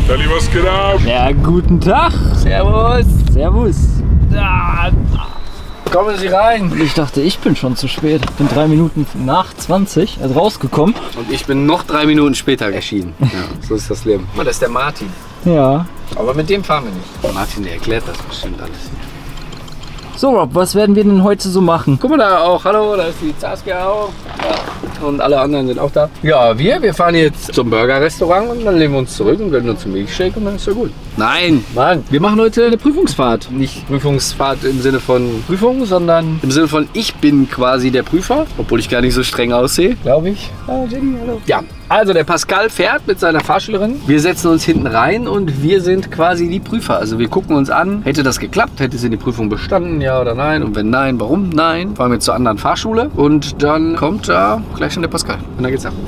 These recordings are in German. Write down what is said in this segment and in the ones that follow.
Sally, was geht ab? Ja, guten Tag. Servus. Servus. Ja, kommen Sie rein. Ich dachte, ich bin schon zu spät. Ich bin 3 Minuten nach 20 rausgekommen. Und ich bin noch 3 Minuten später erschienen. Ja, so ist das Leben. Das ist der Martin. Ja. Aber mit dem fahren wir nicht. Martin, der erklärt das bestimmt alles. So Rob, was werden wir denn heute so machen? Guck mal da auch. Hallo, da ist die Saskia auch. Ja. Und alle anderen sind auch da. Ja, wir fahren jetzt zum Burger-Restaurant und dann lehnen wir uns zurück und werden uns einen Milchshake und dann ist ja gut. Nein, Mann, wir machen heute eine Prüfungsfahrt. Nicht Prüfungsfahrt im Sinne von Prüfung, sondern im Sinne von ich bin quasi der Prüfer, obwohl ich gar nicht so streng aussehe, glaube ich. Ah, Jenny, hallo. Ja, also der Pascal fährt mit seiner Fahrschülerin. Wir setzen uns hinten rein und wir sind quasi die Prüfer. Also wir gucken uns an, hätte das geklappt, hätte sie die Prüfung bestanden, ja oder nein? Und wenn nein, warum nein? Fahren wir zur anderen Fahrschule und dann kommt da gleich schon der Pascal. Und dann geht's ab.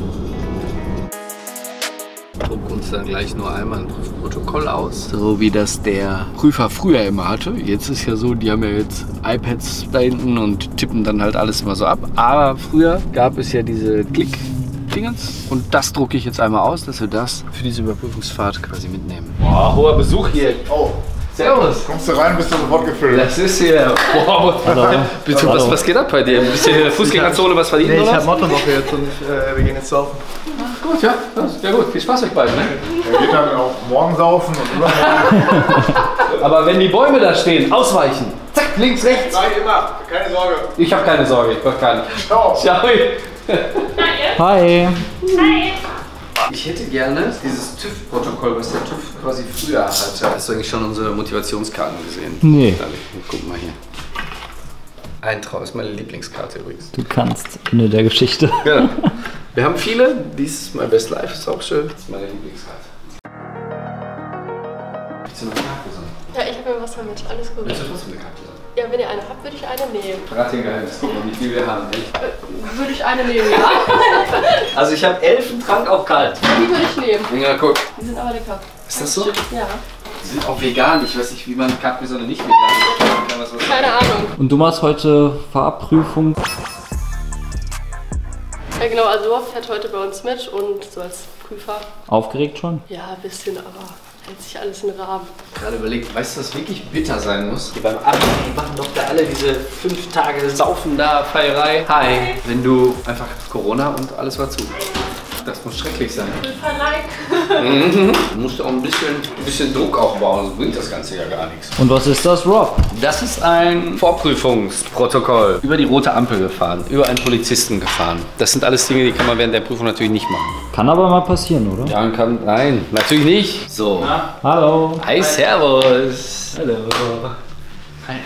Druck uns dann gleich nur einmal ein Prüfprotokoll aus, so wie das der Prüfer früher immer hatte. Jetzt ist ja so, die haben ja jetzt iPads da hinten und tippen dann halt alles immer so ab. Aber früher gab es ja diese Klick-Dingens und das drucke ich jetzt einmal aus, dass wir das für diese Überprüfungsfahrt quasi mitnehmen. Boah, hoher Besuch hier. Oh. Servus. Kommst du rein, bist du sofort gefüllt. Das ist hier. Wow. Hallo. Was geht ab bei dir? Bist du in der Fußgängerzone was verdienen? Nee, ich oder? habe Mottowoche jetzt und wir gehen jetzt saufen. Gut, ja. Ja gut. Viel Spaß euch beiden. Ne? Er geht dann auch morgen saufen und übermorgen. Aber wenn die Bäume da stehen, ausweichen. Zack, links, rechts. Nein, immer. Keine Sorge. Ich habe keine Sorge, ich brauche keine. Ciao. Ciao. Hi. Ich hätte gerne dieses TÜV-Protokoll, was der TÜV quasi früher hatte. Hast du eigentlich schon unsere Motivationskarten gesehen? Nee. Dann, guck mal hier. Eintrau ist meine Lieblingskarte übrigens. Du kannst Ende der Geschichte. Genau. Wir haben viele. Dies ist My Best Life, ist auch schön. Das ist meine Lieblingskarte. Willst du noch eine Karte sagen? Ja, ich habe mir Wasser mit. Alles gut. Willst du trotzdem eine Karte sagen? Ja, wenn ihr eine habt, würde ich eine nehmen. Verrat dir Geheimnis, guck mal, wie viel wir haben. Würde ich eine nehmen, ja? Also ich habe Elfentrank auch kalt. Die würde ich nehmen. Ja, guck. Die sind aber lecker. Ist das so? Ja. Die sind auch vegan. Ich weiß nicht, wie man Capri-Sonne nicht vegan kann. Keine Ahnung. Und du machst heute Fahrprüfung. Ja genau, also Wolf fährt heute bei uns mit und so als Prüfer. Aufgeregt schon? Ja, ein bisschen, aber hält sich alles in Rahmen. Gerade überlegt, weißt du, was wirklich bitter sein muss? Die beim Abi, die machen doch da alle diese 5 Tage Saufen da, Feierei. Hi. Wenn du einfach Corona und alles war zu. Das muss schrecklich sein. Du musst auch ein bisschen Druck aufbauen, sonst bringt das Ganze ja gar nichts. Und was ist das, Rob? Das ist ein Vorprüfungsprotokoll. Über die rote Ampel gefahren, über einen Polizisten gefahren. Das sind alles Dinge, die kann man während der Prüfung natürlich nicht machen. Kann aber mal passieren, oder? Ja, nein, natürlich nicht. So. Hallo. Hi, servus. Hallo. Hi.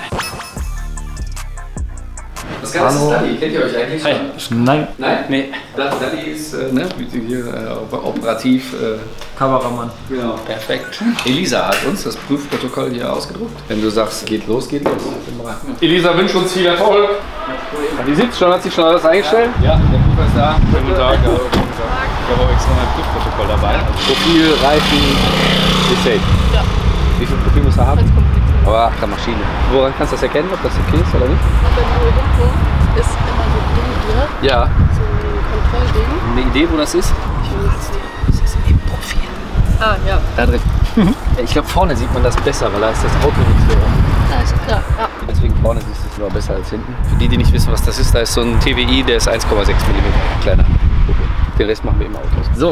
Was kann das Dali? Kennt ihr euch eigentlich schon? Nein. Nein? Nee. Dali ist hier operativ. Kameramann. Genau. Perfekt. Elisa hat uns das Prüfprotokoll hier ausgedruckt. Wenn du sagst, geht los, geht los. Elisa wünscht uns viel Erfolg. Die sitzt schon, hat sich schon alles eingestellt? Ja, der Prüfer ist da. Guten Tag. Ich habe auch extra mein Prüfprotokoll dabei. Profil, Reifen, ist safe. Ja. Wie viel Profil muss er haben? Ganz kompliziert. Aber ach, Maschine. Woran kannst du das erkennen, ob das okay ist oder nicht? Aber nur hinten ist immer so ein Ding hier. Ja. So ein Kontrollding. Eine Idee, wo das ist? Ich will nicht sehen. Das ist im Profil. Ah, ja. Da drin. Ja, ich glaube, vorne sieht man das besser, weil da ist das Auto nicht so. Da ist klar. Ja. Deswegen vorne siehst du es nur besser als hinten. Für die, die nicht wissen, was das ist, da ist so ein TWI, der ist 1,6 mm kleiner. Den Rest machen wir immer Autos. So.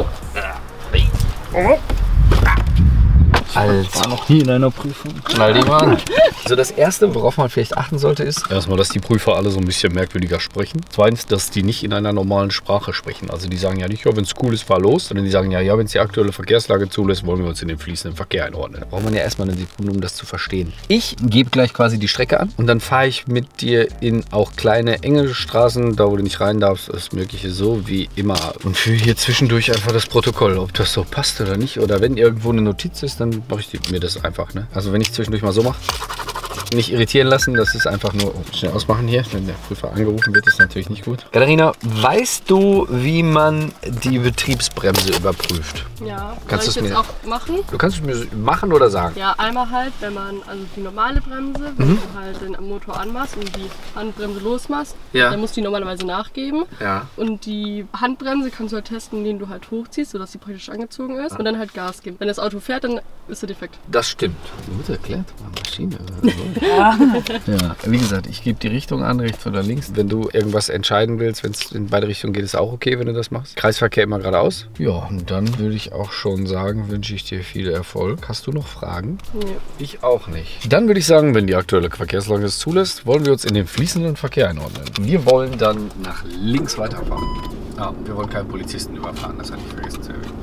Ich war noch nie in einer Prüfung. Schnall die mal an. Also das Erste, worauf man vielleicht achten sollte, ist erstmal, dass die Prüfer alle so ein bisschen merkwürdiger sprechen. Zweitens, dass die nicht in einer normalen Sprache sprechen. Also die sagen ja nicht, ja, wenn es cool ist, fahr los. Sondern die sagen ja, wenn es die aktuelle Verkehrslage zulässt, wollen wir uns in den fließenden Verkehr einordnen. Da braucht man ja erstmal eine Sekunde, um das zu verstehen. Ich gebe gleich quasi die Strecke an und dann fahre ich mit dir in auch kleine, enge Straßen, da wo du nicht rein darfst, das Mögliche so wie immer. Und führe hier zwischendurch einfach das Protokoll, ob das so passt oder nicht. Oder wenn irgendwo eine Notiz ist, dann mache ich mir das einfach. Ne? Also wenn ich zwischendurch mal so mache, nicht irritieren lassen. Das ist einfach nur schnell ausmachen hier. Wenn der Prüfer angerufen wird, ist natürlich nicht gut. Katharina, weißt du, wie man die Betriebsbremse überprüft? Ja, Kannst soll ich du's jetzt auch machen? Du kannst es mir machen oder sagen? Ja, einmal halt, wenn man, also die normale Bremse, wenn du halt den Motor anmachst und die Handbremse losmachst, dann musst du die normalerweise nachgeben. Ja. Und die Handbremse kannst du halt testen, indem du halt hochziehst, sodass sie praktisch angezogen ist und dann halt Gas geben. Wenn das Auto fährt, dann ist er defekt. Das stimmt. Gut erklärt, Maschine. Ja, wie gesagt, ich gebe die Richtung an, rechts oder links. Wenn du irgendwas entscheiden willst, wenn es in beide Richtungen geht, ist auch okay, wenn du das machst. Kreisverkehr immer geradeaus. Ja, und dann würde ich auch schon sagen, wünsche ich dir viel Erfolg. Hast du noch Fragen? Nee. Ich auch nicht. Dann würde ich sagen, wenn die aktuelle Verkehrslage es zulässt, wollen wir uns in den fließenden Verkehr einordnen. Wir wollen dann nach links weiterfahren. Ah, wir wollen keinen Polizisten überfahren, das hatte ich vergessen zu erwähnen.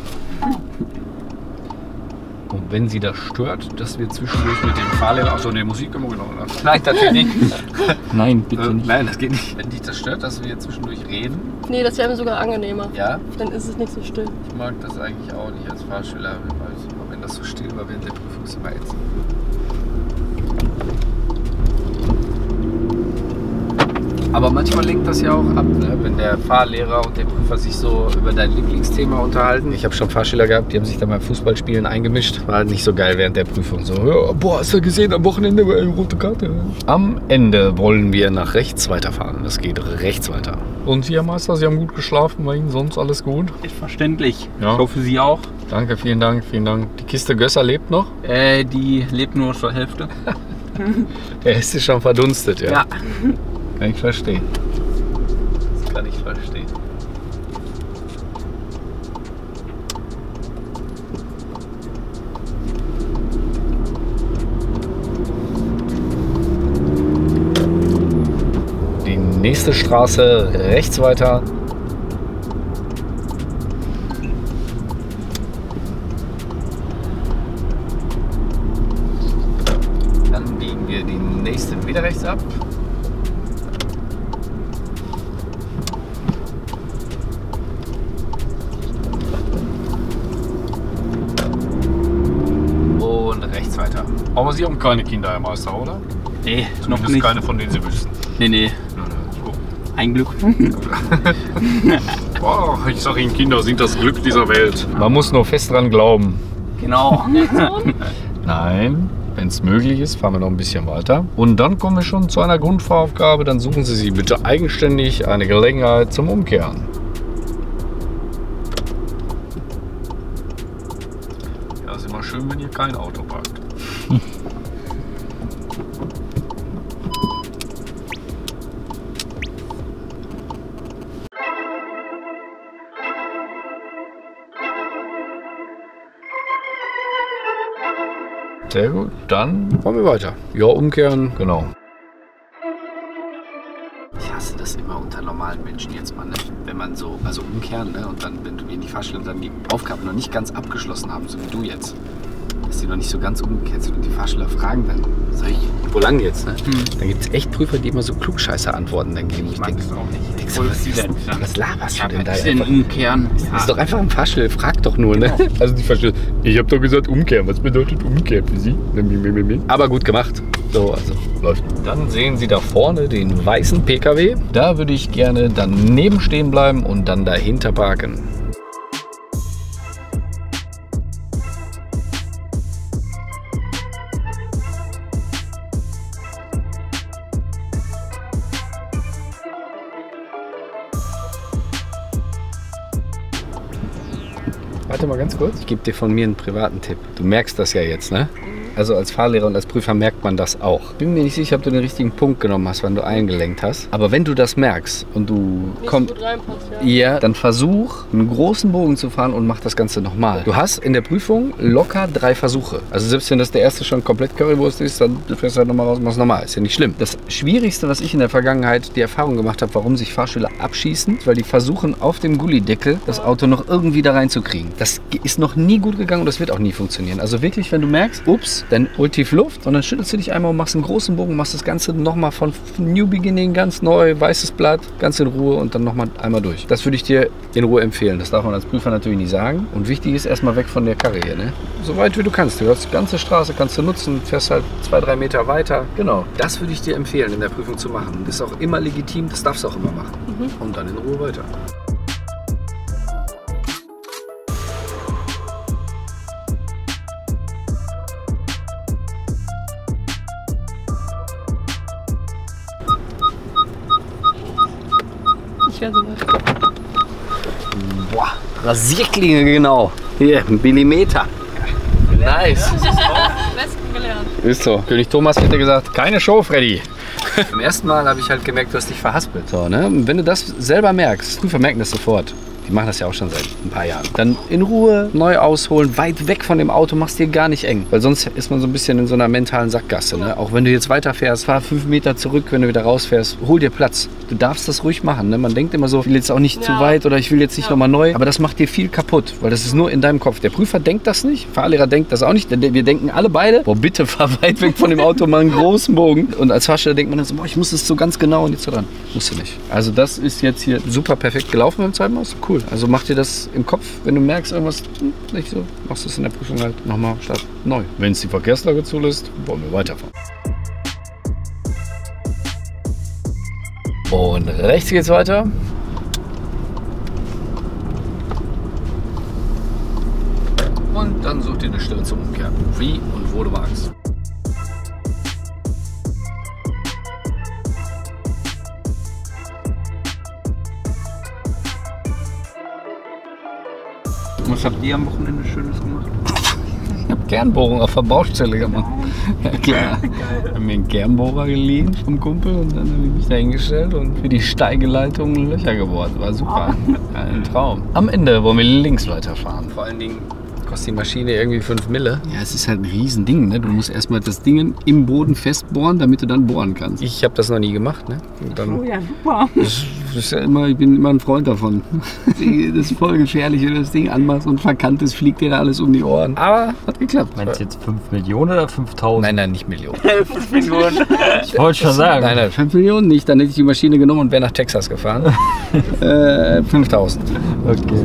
Und wenn Sie das stört, dass wir zwischendurch mit dem Fahrlehrer... Achso, ne, Musik immer genau. Nein, natürlich nicht. Nein, bitte nicht. Nein, das geht nicht. Wenn dich das stört, dass wir zwischendurch reden. Nee, das wäre mir sogar angenehmer. Ja? Dann ist es nicht so still. Ich mag das eigentlich auch nicht als Fahrschüler, weil wenn das so still war während der Prüfung, ist immer ätzend. Aber manchmal lenkt das ja auch ab, ne? Wenn der Fahrlehrer und der Prüfer sich so über dein Lieblingsthema unterhalten. Ich habe schon Fahrschüler gehabt, die haben sich da mal Fußballspielen eingemischt. War halt nicht so geil während der Prüfung. So, ja, boah, hast du gesehen, am Wochenende war eine rote Karte. Am Ende wollen wir nach rechts weiterfahren. Das geht rechts weiter. Und Sie, Herr Meister, Sie haben gut geschlafen, bei Ihnen sonst alles gut? Selbstverständlich. Ja. Ich hoffe, Sie auch. Danke, vielen Dank, vielen Dank. Die Kiste Gösser lebt noch? Die lebt nur zur Hälfte. Der ist schon verdunstet, ja. Ja. Kann ich verstehen. Das kann ich verstehen. Die nächste Straße rechts weiter. Dann biegen wir die nächste wieder rechts ab. Aber Sie haben keine Kinder, Herr Meister, oder? Nee, noch Zumindest nicht. keine, von denen Sie wüssten. Nee. Ein Glück. Oh, ich sage Ihnen, Kinder sind das Glück dieser Welt. Man muss nur fest dran glauben. Genau. Nein, wenn es möglich ist, fahren wir noch ein bisschen weiter. Und dann kommen wir schon zu einer Grundfahraufgabe. Dann suchen Sie sich bitte eigenständig eine Gelegenheit zum Umkehren. Ja, ist immer schön, wenn ihr kein Auto parkt. Sehr gut, dann fahren wir weiter. Ja, umkehren, genau. Ich hasse das immer unter normalen Menschen jetzt mal, ne? Wenn man so, also umkehren, ne? Und dann, wenn du in die Fahrschule dann die Aufgabe noch nicht ganz abgeschlossen haben, so wie du jetzt, dass die noch nicht so ganz umgekehrt sind und die Fahrschüler fragen dann, sag ich, wo lang jetzt, ne? Dann gibt es echt Prüfer, die immer so klugscheiße Antworten dann geben. Ich denke, was laberst du denn da? Umkehren. Das ist doch einfach ein Fahrschule, frag doch nur, ne? Also die Fahrschule, ich habe doch gesagt umkehren, was bedeutet umkehren für Sie? Aber gut gemacht. So, also läuft. Dann sehen Sie da vorne den weißen PKW. Da würde ich gerne daneben stehen bleiben und dann dahinter parken. Warte mal ganz kurz. Ich gebe dir von mir einen privaten Tipp. Du merkst das ja jetzt, ne? Also als Fahrlehrer und als Prüfer merkt man das auch. Bin mir nicht sicher, ob du den richtigen Punkt genommen hast, wann du eingelenkt hast. Aber wenn du das merkst und du kommst, ja, dann versuch, einen großen Bogen zu fahren und mach das Ganze nochmal. Du hast in der Prüfung locker 3 Versuche. Also selbst wenn das der erste schon komplett Currywurst ist, dann fährst du halt nochmal raus und machst nochmal. Ist ja nicht schlimm. Das Schwierigste, was ich in der Vergangenheit die Erfahrung gemacht habe, warum sich Fahrschüler abschießen, weil die versuchen, auf dem Gullideckel das Auto noch irgendwie da reinzukriegen. Das ist noch nie gut gegangen und das wird auch nie funktionieren. Also wirklich, wenn du merkst, ups, dann holt tief Luft und dann schüttelst du dich einmal und machst einen großen Bogen, machst das Ganze nochmal von New Beginning, ganz neu, weißes Blatt, ganz in Ruhe und dann nochmal einmal durch. Das würde ich dir in Ruhe empfehlen. Das darf man als Prüfer natürlich nicht sagen. Und wichtig ist erstmal weg von der Karre hier, ne? So weit wie du kannst. Du hast die ganze Straße, kannst du nutzen, fährst halt 2-3 Meter weiter. Genau. Das würde ich dir empfehlen, in der Prüfung zu machen. Das ist auch immer legitim, das darfst du auch immer machen. Und dann in Ruhe weiter. Ich wäre so weit. Boah, Rasierklinge, genau. Hier, 1 Millimeter. Nice. Besten gelernt. Ist so. König Thomas hätte gesagt, keine Show, Freddy. Beim ersten Mal habe ich halt gemerkt, du hast dich verhaspelt. So, ne? Und wenn du das selber merkst, Prüfer merken das sofort. Die machen das ja auch schon seit ein paar Jahren. Dann in Ruhe neu ausholen, weit weg von dem Auto, machst dir gar nicht eng. Weil sonst ist man so ein bisschen in so einer mentalen Sackgasse. Ne? Auch wenn du jetzt weiterfährst, fahr 5 Meter zurück, wenn du wieder rausfährst, hol dir Platz. Du darfst das ruhig machen. Ne? Man denkt immer so, ich will jetzt auch nicht zu weit oder ich will jetzt nicht nochmal neu. Aber das macht dir viel kaputt, weil das ist nur in deinem Kopf. Der Prüfer denkt das nicht, Fahrlehrer denkt das auch nicht. Wir denken alle beide, boah, bitte fahr weit weg von dem Auto, mal einen großen Bogen. Und als Fahrsteller denkt man dann so, boah, ich muss das so ganz genau und jetzt so dran. Musst du nicht. Also das ist jetzt hier super perfekt gelaufen beim zweiten Mal. Ist cool. Also mach dir das im Kopf, wenn du merkst, irgendwas nicht so, machst du es in der Prüfung halt nochmal statt neu. Wenn es die Verkehrslage zulässt, wollen wir weiterfahren. Und rechts geht's weiter. Und dann such dir eine Stelle zum Umkehren. Wie und wo du magst. Was habt ihr am Wochenende Schönes gemacht? Ich habe Kernbohrung auf der Baustelle gemacht. Ja, klar. Ich habe mir einen Kernbohrer geliehen vom Kumpel und dann habe ich mich da hingestellt und für die Steigeleitung Löcher gebohrt. War super. Ja, ein Traum. Am Ende wollen wir links weiterfahren. Vor allen Dingen kostet die Maschine irgendwie 5 Mille. Ja, es ist halt ein Riesending. Ne? Du musst erstmal das Ding im Boden festbohren, damit du dann bohren kannst. Ich habe das noch nie gemacht. Ne? Und dann, Oh ja, super. das ist ja immer, ich bin immer ein Freund davon. Das ist voll gefährlich, wenn du das Ding anmachst und verkannt ist, fliegt dir da alles um die Ohren. Aber hat geklappt. Meinst du jetzt 5 Millionen oder 5.000? Nein, nein, nicht Millionen. 5 Millionen. Ich wollte schon sagen. Nein, nein, 5 Millionen nicht. Dann hätte ich die Maschine genommen und wäre nach Texas gefahren. 5.000. Okay.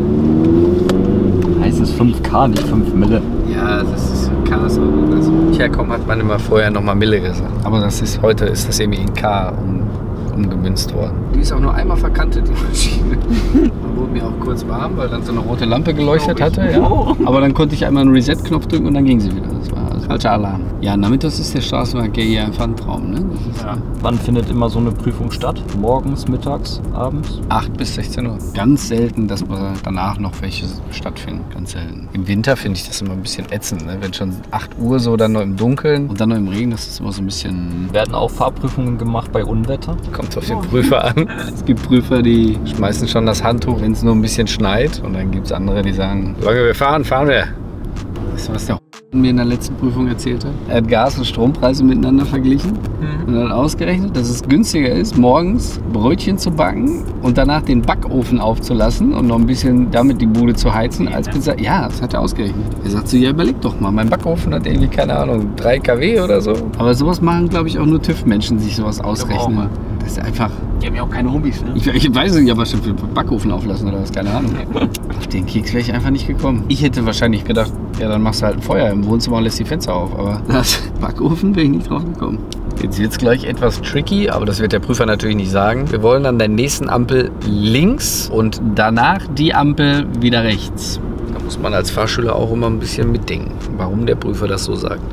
Heißt es 5K, nicht 5 Mille? Ja, das ist K. Also, ich herkomme, hat man immer vorher nochmal Mille gesagt. Aber das ist, heute ist das irgendwie in K umgemünzt worden. Die ist auch nur einmal verkantet, die Maschine. Dann wurde mir auch kurz warm, weil dann so eine rote Lampe geleuchtet hatte. Ja. Aber dann konnte ich einmal einen Reset-Knopf drücken und dann ging sie wieder. Das war also falscher Alarm. Ja, nachmittags ist der Straßenverkehr hier einfach ein Traum. Ne? Das ist, Ja. Wann findet immer so eine Prüfung statt? Morgens, mittags, abends? 8 bis 16 Uhr. Ganz selten, dass danach noch welche stattfinden. Ganz selten. Im Winter finde ich das immer ein bisschen ätzend. Ne? Wenn schon 8 Uhr so, dann noch im Dunkeln und dann noch im Regen, das ist immer so ein bisschen... Werden auch Fahrprüfungen gemacht bei Unwetter? Kommt auf den Prüfer an. Es gibt Prüfer, die schmeißen schon das Handtuch, wenn es nur ein bisschen schneit. Und dann gibt es andere, die sagen, solange wir fahren, fahren wir. Weißt du, was der mir in der letzten Prüfung erzählt hat? Er hat Gas- und Strompreise miteinander verglichen und hat ausgerechnet, dass es günstiger ist, morgens Brötchen zu backen und danach den Backofen aufzulassen und noch ein bisschen damit die Bude zu heizen, als Pizza. Ja, das hat er ausgerechnet. Er sagt so, ja, überleg doch mal, mein Backofen hat irgendwie, keine Ahnung, 3 kW oder so. Aber sowas machen, glaube ich, auch nur TÜV-Menschen, sich sowas ausrechnen. Das ist einfach... Die haben ja auch keine Hobbys, ne? Ich weiß nicht, aber schon für Backofen auflassen oder was, keine Ahnung. Auf den Keks wäre ich einfach nicht gekommen. Ich hätte wahrscheinlich gedacht, ja, dann machst du halt ein Feuer im Wohnzimmer und lässt die Fenster auf. Aber das Backofen wäre ich nicht drauf gekommen. Jetzt wird es gleich etwas tricky, aber das wird der Prüfer natürlich nicht sagen. Wir wollen an der nächsten Ampel links und danach die Ampel wieder rechts. Da muss man als Fahrschüler auch immer ein bisschen mitdenken, warum der Prüfer das so sagt.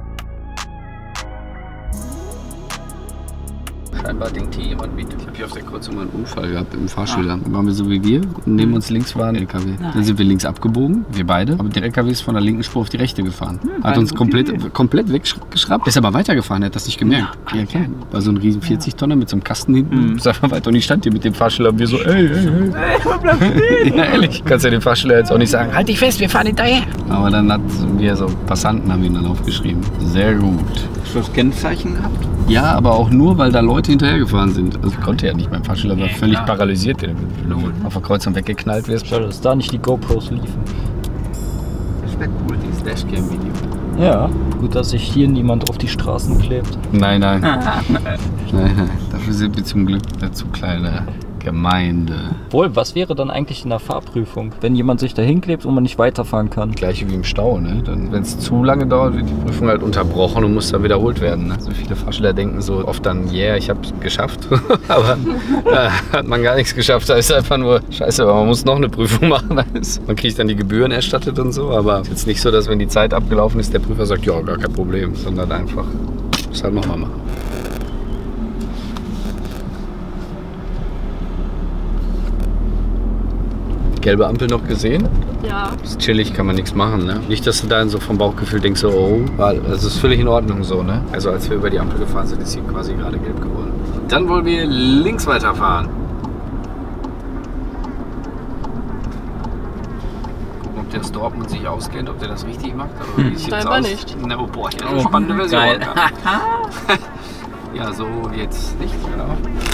Scheinbar denkt hier jemand mit. Ich habe hier auf der Kreuzung mal einen Unfall gehabt im Fahrschüler. Da waren wir so wie wir und neben uns links war ein LKW. Dann sind wir links abgebogen, wir beide. Aber der LKW ist von der linken Spur auf die rechte gefahren. Hat uns komplett weggeschraubt. Ist aber weitergefahren, er hat das nicht gemerkt. Ja, klar. War so ein riesen 40-Tonner mit so einem Kasten hinten. Ist einfach weiter. Und ich stand hier mit dem Fahrschüler und wir so, ey. Ja, ehrlich. Kannst ja dem Fahrschüler jetzt auch nicht sagen, halt dich fest, wir fahren hinterher. Aber dann hat wir so Passanten haben ihn dann aufgeschrieben. Sehr gut. Hast du das Kennzeichen gehabt? Ja, aber auch nur, weil da Leute hinterhergefahren sind. Also ich konnte ja nicht. Mein Fahrschüler war völlig paralysiert, wenn du auf der Kreuzung weggeknallt wirst. Schade, dass da nicht die GoPros liefen. Das wäre cool, dieses Dashcam-Video. Ja, gut, dass sich hier niemand auf die Straßen klebt. Nein, nein. Nein. Dafür sind wir zum Glück eine zu kleine Gemeinde. Wohl, was wäre dann eigentlich in der Fahrprüfung, wenn jemand sich da hinklebt und man nicht weiterfahren kann? Gleiche wie im Stau, ne? Wenn es zu lange dauert, wird die Prüfung halt unterbrochen und muss dann wiederholt werden. Ne? So viele Fahrschüler denken so oft dann, yeah, ich hab's geschafft. Aber hat man gar nichts geschafft. Da ist einfach nur scheiße, aber man muss noch eine Prüfung machen. Man kriegt dann die Gebühren erstattet und so. Aber es ist jetzt nicht so, dass wenn die Zeit abgelaufen ist, der Prüfer sagt, ja, gar kein Problem. Sondern einfach, muss halt nochmal machen. Gelbe Ampel noch gesehen? Ja. Ist chillig, kann man nichts machen, ne? Nicht, dass du dann so vom Bauchgefühl denkst, so, oh, weil es ist völlig in Ordnung so, ne? Also als wir über die Ampel gefahren sind, ist sie quasi gerade gelb geworden. Dann wollen wir links weiterfahren. Gucken, ob der aus Dortmund sich auskennt, ob der das richtig macht. Oder wie sieht's Scheinbar aus? nicht. Na, oh, boah, ja, eine spannende Version. geil. Ja, so geht's nicht, genau.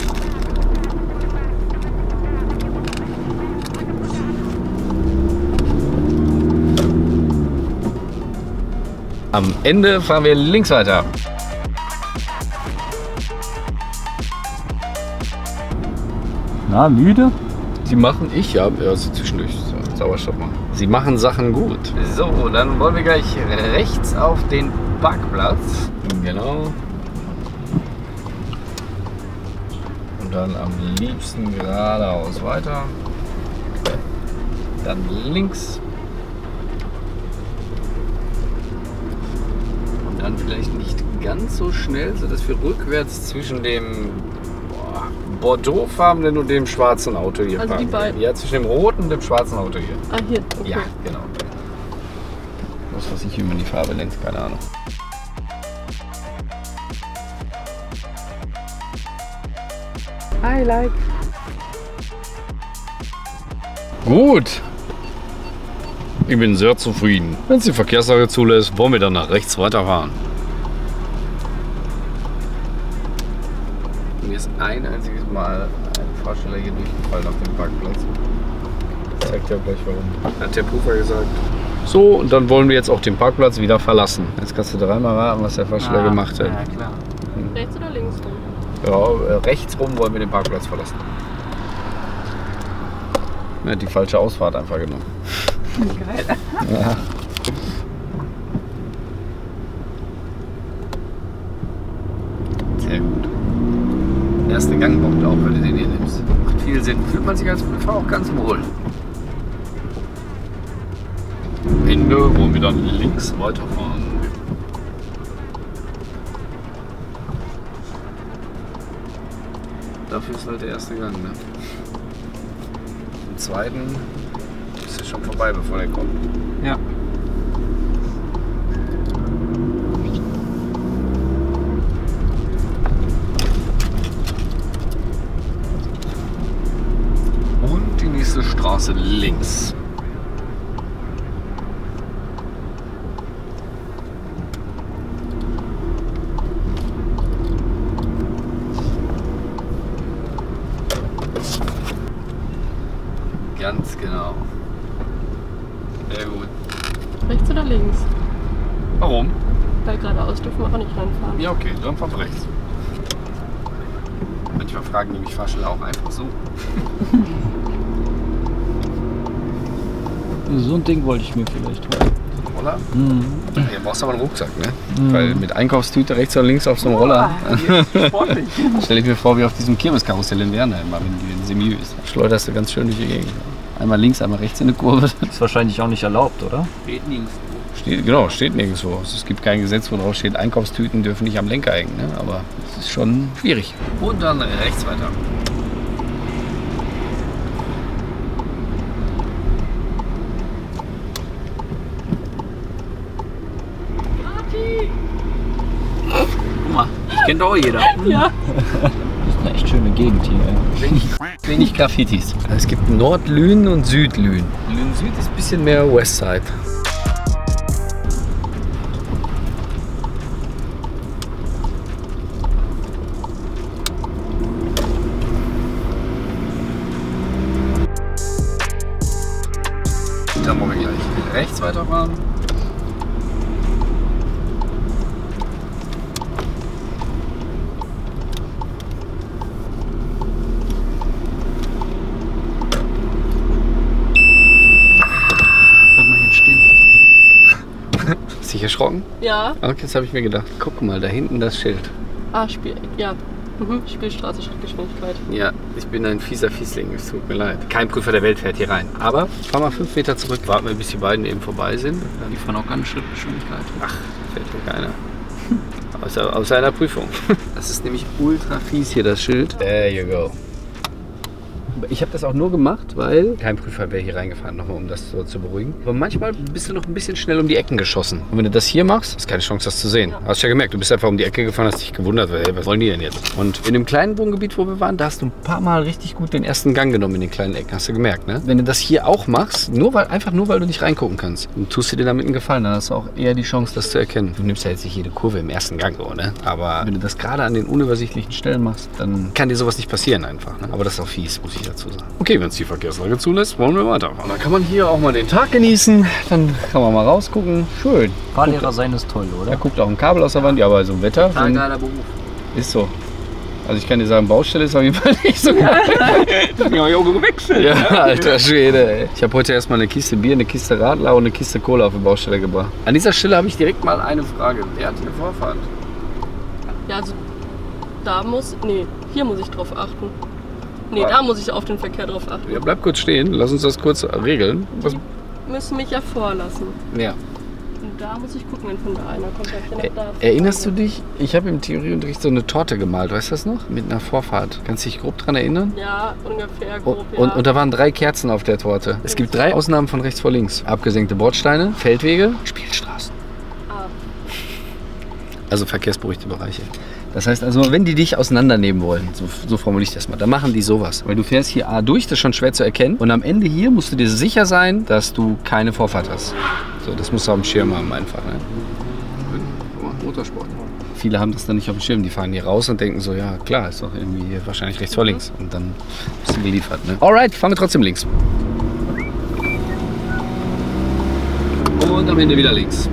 Am Ende fahren wir links weiter. Na, müde? Sie machen, ja, also zwischendurch Sauerstoff machen. Sie machen Sachen gut. So, dann wollen wir gleich rechts auf den Parkplatz. Genau. Und dann am liebsten geradeaus weiter. Dann links. Dann vielleicht nicht ganz so schnell, sodass wir rückwärts zwischen dem bordeauxfarbenen und dem schwarzen Auto hier Also fahren. die beiden? Ja, zwischen dem roten und dem schwarzen Auto hier. Ah, hier. Okay. Ja, genau. Was weiß ich, wie man die Farbe nennt, keine Ahnung. I like. Gut. Ich bin sehr zufrieden. Wenn es die Verkehrslage zulässt, wollen wir dann nach rechts weiterfahren. Mir ist ein einziges Mal ein Fahrschüler hier durchgefallen auf dem Parkplatz. Ich zeig dir gleich warum. Hat der Prüfer gesagt. So, und dann wollen wir jetzt auch den Parkplatz wieder verlassen. Jetzt kannst du dreimal raten, was der Fahrschüler gemacht hat. Ja, klar. Rechts oder links rum? Ja, rechts rum wollen wir den Parkplatz verlassen. Er hat die falsche Ausfahrt einfach genommen. Geil. Ja. Sehr gut. Der erste Gang braucht auch, wenn du den hier nimmst. Macht viel Sinn. Fühlt man sich als Prüfer auch ganz wohl. Am Ende wollen wir dann links weiterfahren. Dafür ist halt der erste Gang, ne? Im zweiten ist er schon vorbei, bevor der kommt. Ja. Und die nächste Straße links. Ganz genau. Sehr gut. Rechts oder links? Warum? Weil geradeaus dürfen wir auch nicht reinfahren. Ja, okay, dann fahren wir rechts. Manchmal fragen die mich Fahrschüler auch einfach so. So ein Ding wollte ich mir vielleicht holen. Roller? Mhm. Ja, brauchst aber einen Rucksack, ne? Weil mit Einkaufstüte rechts oder links auf so einem Roller. Sportlich. Stell ich mir vor, wie auf diesem Kirmeskarussell in Wernheim, wenn die in Semü ist. Schleuderst du ganz schön durch die Gegend. Einmal links, einmal rechts in eine Kurve. Ist wahrscheinlich auch nicht erlaubt, oder? Steht nirgends. Steht nirgendwo. Also es gibt kein Gesetz, wo drauf steht, Einkaufstüten dürfen nicht am Lenker hängen. Ne? Aber es ist schon schwierig. Und dann rechts weiter. Guck mal, das kennt auch jeder. Ja. Das ist eine echt schöne Gegend hier, ey. Wenig Graffitis. Es gibt Nordlünen und Südlünen. Lünen Süd ist ein bisschen mehr Westside. Dann wollen wir gleich rechts weiterfahren. erschrocken? Ja. Okay, jetzt habe ich mir gedacht, guck mal, da hinten das Schild. Ah, ja. Spielstraße, Schrittgeschwindigkeit. Ja, ich bin ein fieser Fiesling, es tut mir leid. Kein Prüfer der Welt fährt hier rein. Aber fahr mal 5 Meter zurück, warten wir, bis die beiden eben vorbei sind. Die fahren auch keine Schrittgeschwindigkeit. Ach, fährt hier keiner. Außer einer Prüfung. Das ist nämlich ultra fies hier, das Schild. There you go. Ich habe das auch nur gemacht, weil kein Prüfer wäre hier reingefahren, nochmal um das so zu beruhigen. Aber manchmal bist du noch ein bisschen schnell um die Ecken geschossen. Und wenn du das hier machst, hast du keine Chance, das zu sehen. Ja. Hast du ja gemerkt, du bist einfach um die Ecke gefahren, hast dich gewundert, hey, was wollen die denn jetzt? Und in dem kleinen Wohngebiet, wo wir waren, da hast du ein paar Mal richtig gut den ersten Gang genommen in den kleinen Ecken, hast du gemerkt, ne? Wenn du das hier auch machst, einfach nur, weil du nicht reingucken kannst, dann tust du dir damit einen Gefallen, dann hast du auch eher die Chance, das zu erkennen. Du nimmst ja jetzt nicht jede Kurve im ersten Gang, so, ne? Aber wenn du das gerade an den unübersichtlichen Stellen machst, dann kann dir sowas nicht passieren einfach, ne? Aber das ist auch fies, muss ich dazu sagen. Okay, wenn es die Verkehrslage zulässt, wollen wir weiterfahren. Dann kann man hier auch mal den Tag genießen. Dann kann man mal rausgucken. Schön. Fahrlehrer sein ist toll, oder? Da guckt auch ein Kabel aus der Wand. Ja, aber so ein Wetter. Total geiler Beruf. Ist so. Also ich kann dir sagen, Baustelle ist auf jeden Fall nicht so geil. Ich bin auch gewechselt. Ja, alter Schwede, ey. Ich habe heute erstmal eine Kiste Bier, eine Kiste Radler und eine Kiste Cola auf die Baustelle gebracht. An dieser Stelle habe ich direkt mal eine Frage. Wer hat hier Vorfahrt? Ja, also hier muss ich drauf achten. Nee, da muss ich auf den Verkehr drauf achten. Ja, bleib kurz stehen. Lass uns das kurz regeln. Die müssen mich ja vorlassen. Ja. Und da muss ich gucken, wenn von da einer kommt. Ich nach da Erinnerst du dich? Ich habe im Theorieunterricht so eine Torte gemalt, weißt du das noch? Mit einer Vorfahrt. Kannst du dich grob dran erinnern? Ja, ungefähr grob, und da waren 3 Kerzen auf der Torte. Es gibt 3 Ausnahmen von rechts vor links. Abgesenkte Bordsteine, Feldwege, Spielstraßen. Ah. Also verkehrsberuhigte Bereiche. Das heißt also, wenn die dich auseinandernehmen wollen, so formuliere ich das mal, dann machen die sowas. Weil du fährst hier A durch, das ist schon schwer zu erkennen. Und am Ende hier musst du dir sicher sein, dass du keine Vorfahrt hast. So, das musst du auf dem Schirm haben einfach. Ne? Motorsport. Viele haben das dann nicht auf dem Schirm. Die fahren hier raus und denken so, ja klar, ist doch irgendwie hier wahrscheinlich rechts vor links. Und dann bist du geliefert. Ne? Alright, fahren wir trotzdem links. Und am Ende wieder links.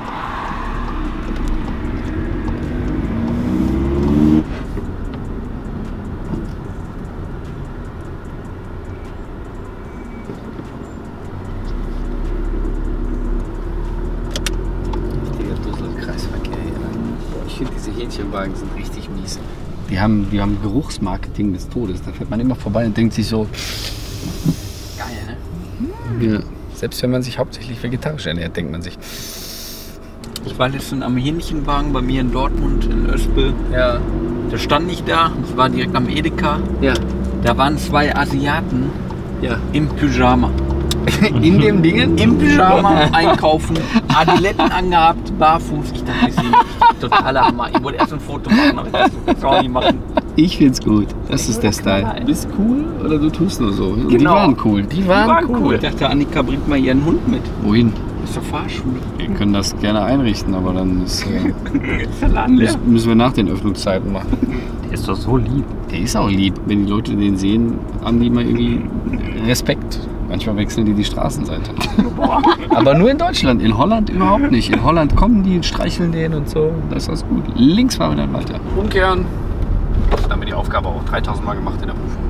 Hähnchenwagen sind richtig mies. Die haben Geruchsmarketing des Todes. Da fährt man immer vorbei und denkt sich so, Geil, ne? Ja. Selbst wenn man sich hauptsächlich vegetarisch ernährt, denkt man sich. Ich war letztens am Hähnchenwagen bei mir in Dortmund, in Öspel. Ja. Der stand nicht da, das war direkt am Edeka. Ja. Da waren 2 Asiaten Ja. im Pyjama. In dem Dingen? Im Pyjama einkaufen, Adiletten angehabt, barfuß. Ich dachte, das ist totaler Hammer. Ich wollte erst ein Foto machen, aber ich dachte, das kann ich nicht machen. Ich find's gut. Das ist der Style. Du bist cool oder du tust nur so? Und die Genau. waren cool. Die waren cool. Ich dachte, Annika bringt mal ihren Hund mit. Wohin? Das ist doch Fahrschule. Wir können das gerne einrichten, aber dann ist, Verladen. müssen wir nach den Öffnungszeiten machen. Der ist doch so lieb. Der ist auch lieb. Wenn die Leute den sehen, haben die immer irgendwie Respekt. Manchmal wechseln die Straßenseite. Aber nur in Deutschland. In Holland überhaupt nicht. In Holland kommen die und streicheln den und so. Das ist alles gut. Links fahren wir dann weiter. Umkehren. Dann haben wir die Aufgabe auch 3000 Mal gemacht in der Prüfung.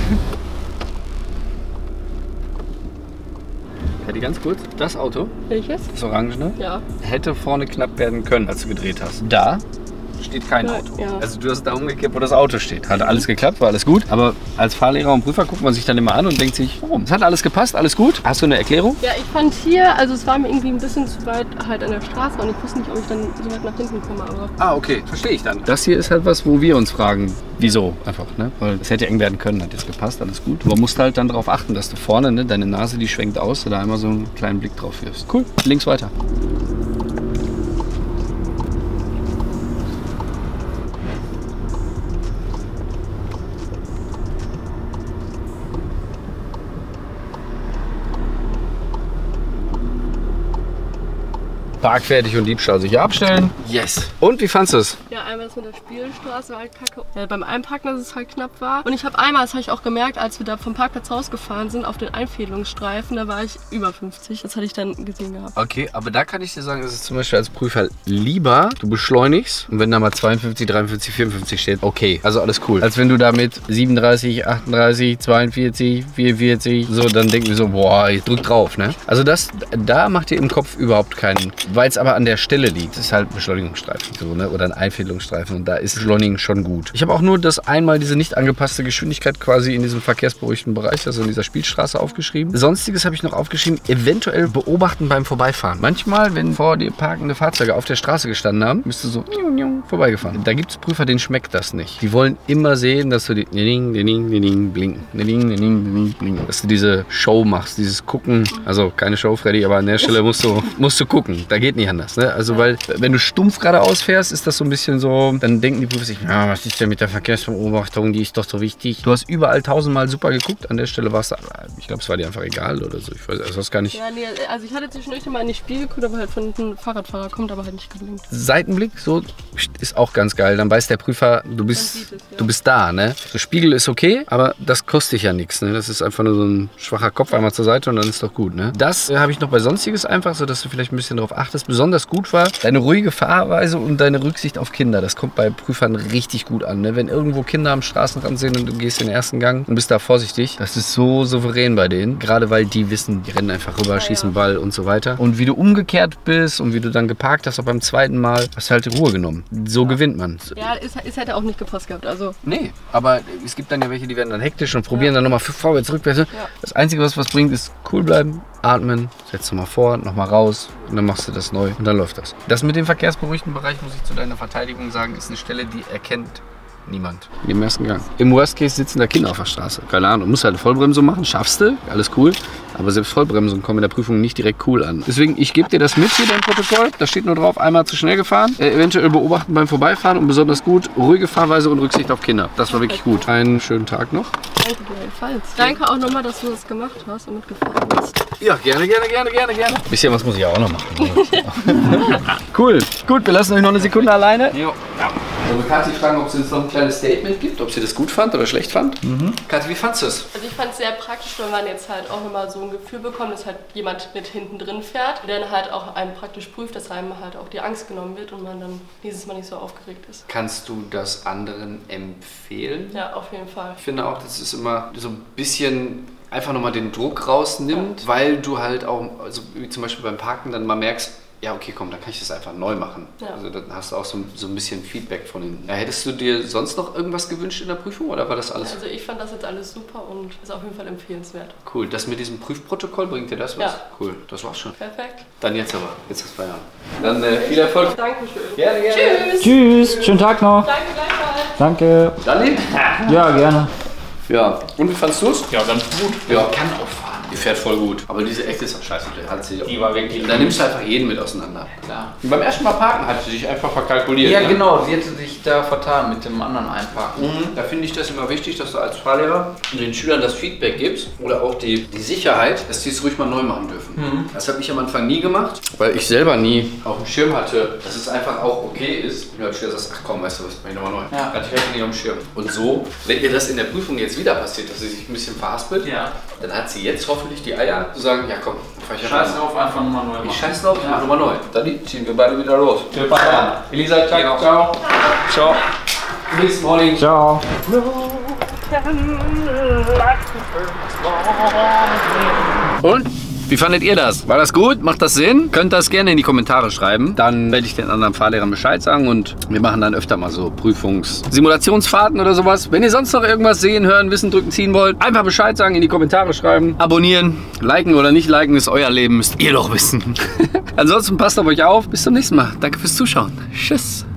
Hätte ganz kurz, das Auto, Welches? das Orangene, Ja. hätte vorne knapp werden können, als du gedreht hast. Da steht kein Auto. Ja. Also du hast da umgekehrt, wo das Auto steht. Hat alles geklappt, war alles gut. Aber als Fahrlehrer und Prüfer guckt man sich dann immer an und denkt sich, warum? Es hat alles gepasst, alles gut. Hast du eine Erklärung? Ja, ich fand hier, also es war mir irgendwie ein bisschen zu weit halt an der Straße und ich wusste nicht, ob ich dann so weit nach hinten komme, aber... Ah, okay, verstehe ich dann. Das hier ist halt was, wo wir uns fragen, wieso einfach, ne? Weil es hätte eng werden können, hat jetzt gepasst, alles gut. Aber musst halt dann darauf achten, dass du vorne, ne, deine Nase, die schwenkt aus, du da einmal so einen kleinen Blick drauf wirfst. Cool, links weiter. Parkfertig und Diebstahl sicher abstellen. Yes. Und wie fandest du es? Ja, einmal das mit der Spielstraße war halt kacke. Beim Einparken, dass es halt knapp war. Und ich habe einmal, das habe ich auch gemerkt, als wir da vom Parkplatz rausgefahren sind, auf den Einfädelungsstreifen, da war ich über 50. Das hatte ich dann gesehen gehabt. Okay, aber da kann ich dir sagen, ist es zum Beispiel als Prüfer lieber, du beschleunigst und wenn da mal 52, 53, 54 steht, okay, also alles cool. Als wenn du da mit 37, 38, 42, 44, so, dann denken wir so, boah, ich drück drauf, ne? Also da macht ihr im Kopf überhaupt keinen Weil es aber an der Stelle liegt. Das ist halt ein Beschleunigungsstreifen so, ne? Oder ein Einfädelungsstreifen und da ist Beschleunigen schon gut. Ich habe auch nur das einmal diese nicht angepasste Geschwindigkeit quasi in diesem verkehrsberuhigten Bereich, also in dieser Spielstraße aufgeschrieben. Sonstiges habe ich noch aufgeschrieben, eventuell beobachten beim Vorbeifahren. Manchmal, wenn vor dir parkende Fahrzeuge auf der Straße gestanden haben, bist du so vorbeigefahren. Da gibt es Prüfer, denen schmeckt das nicht. Die wollen immer sehen, dass du die blinken. Dass du diese Show machst, dieses Gucken. Also keine Show, Freddy, aber an der Stelle musst du gucken. Da geht nicht anders. Ne? Also weil, wenn du stumpf geradeaus fährst, ist das so ein bisschen so, dann denken die Prüfer sich, ja, was ist denn mit der Verkehrsbeobachtung, die ist doch so wichtig. Du hast überall 1000-mal super geguckt, an der Stelle war es, ich glaube, es war dir einfach egal oder so. Ich weiß, also das gar nicht. Ja, nee, also ich hatte zwischendurch mal in die Spiegel geguckt, aber halt von einem Fahrradfahrer kommt aber halt nicht geblinkt. Seitenblick, so ist auch ganz geil. Dann weiß der Prüfer, du bist da, ne? Der Spiegel ist okay, aber das kostet dich ja nichts, ne? Das ist einfach nur so ein schwacher Kopf einmal zur Seite und dann ist doch gut, ne? Das habe ich noch bei Sonstiges einfach, so dass du vielleicht ein bisschen darauf achtest. Besonders gut war deine ruhige Fahrweise und deine Rücksicht auf Kinder. Das kommt bei Prüfern richtig gut an, ne? Wenn irgendwo Kinder am Straßenrand sind und du gehst in den ersten Gang und bist da vorsichtig, das ist so souverän bei denen. Gerade weil die wissen, die rennen einfach rüber, schießen Ball und so weiter. Und wie du umgekehrt bist und wie du dann geparkt hast, auch beim zweiten Mal, hast du halt die Ruhe genommen. So gewinnt man. Ja, es hätte auch nicht gepasst gehabt, also. Nee, aber es gibt dann ja welche, die werden dann hektisch und probieren dann nochmal vorwärts, rückwärts. Ja. Das Einzige, was bringt, ist cool bleiben, atmen, setzt nochmal vor, nochmal raus und dann machst du das neu und dann läuft das. Das mit dem verkehrsberuhigten Bereich, muss ich zu deiner Verteidigung sagen, ist eine Stelle, die erkennt niemand. Im ersten Gang. Im Worst Case sitzen da Kinder auf der Straße. Keine Ahnung, du musst halt eine Vollbremsung machen, schaffst du, alles cool. Aber selbst Vollbremsungen kommen in der Prüfung nicht direkt cool an. Deswegen, ich gebe dir das mit hier, dein Protokoll. Da steht nur drauf, einmal zu schnell gefahren. Eventuell beobachten beim Vorbeifahren und besonders gut, ruhige Fahrweise und Rücksicht auf Kinder. Das war wirklich gut. Einen schönen Tag noch. Danke gleichfalls. Danke auch nochmal, dass du das gemacht hast und mitgefahren bist. Ja, gerne. Bisschen was muss ich auch noch machen. Cool. Gut, wir lassen euch noch eine Sekunde alleine. Jo. Also Kathi fragen, ob sie jetzt noch ein kleines Statement gibt, ob sie das gut fand oder schlecht fand. Kathi, wie fandst du es? Also ich fand es sehr praktisch, wenn man jetzt halt auch immer so ein Gefühl bekommt, dass halt jemand mit hinten drin fährt, der dann halt auch einem praktisch prüft, dass einem halt auch die Angst genommen wird und man dann dieses Mal nicht so aufgeregt ist. Kannst du das anderen empfehlen? Ja, auf jeden Fall. Ich finde auch, das ist immer so ein bisschen einfach nochmal den Druck rausnimmt, weil du halt auch, also wie zum Beispiel beim Parken dann mal merkst, ja, okay, komm, dann kann ich das einfach neu machen. Ja. Also dann hast du auch so ein bisschen Feedback von ihnen. Ja, hättest du dir sonst noch irgendwas gewünscht in der Prüfung oder war das alles? Also ich fand das jetzt alles super und ist auf jeden Fall empfehlenswert. Cool. Das mit diesem Prüfprotokoll, bringt dir das was? Ja. Cool, das war's schon. Perfekt. Dann jetzt aber. Jetzt ist Feierabend. Dann viel Erfolg. Dankeschön. Gerne. Tschüss. Tschüss, schönen Tag noch. Danke gleichfalls. Danke. Dani? Ja, gerne. Ja. Und wie fandst du es? Ja, ganz gut. Ja. Kann auch fahren. Die fährt voll gut. Aber diese Ecke ist auch scheiße. Die war wirklich. Da nimmst du einfach jeden mit auseinander. Klar. Und beim ersten Mal parken hat sie sich einfach verkalkuliert. Ja, ne? genau. Sie hätte sich da vertan mit dem anderen Einparken. Da finde ich das immer wichtig, dass du als Fahrlehrer den Schülern das Feedback gibst oder auch die Sicherheit, dass die es ruhig mal neu machen dürfen. Das habe ich am Anfang nie gemacht, weil ich selber nie auf dem Schirm hatte, dass es einfach auch okay ist. Und du als Schüler sagst, ach komm, weißt du was, mach ich nochmal neu. Ja. Hatte ich nicht auf dem Schirm. Und so, wenn ihr das in der Prüfung jetzt wieder passiert, dass sie sich ein bisschen verhaspelt, Ja. dann hat sie jetzt hoffentlich die Eier zu sagen, ja komm, fahr ich Scheiß drauf, einfach nochmal neu machen. Ich scheiß drauf, ich mach nochmal neu. Dann ziehen wir beide wieder los. Elisa, ciao. Ciao. Ciao. Bis morning. Ciao. Und? Wie fandet ihr das? War das gut? Macht das Sinn? Könnt das gerne in die Kommentare schreiben. Dann werde ich den anderen Fahrlehrern Bescheid sagen und wir machen dann öfter mal so Simulationsfahrten oder sowas. Wenn ihr sonst noch irgendwas sehen, hören, wissen, drücken, ziehen wollt, einfach Bescheid sagen, in die Kommentare schreiben. Abonnieren, liken oder nicht liken, ist euer Leben, müsst ihr doch wissen. Ansonsten passt auf euch auf. Bis zum nächsten Mal. Danke fürs Zuschauen. Tschüss.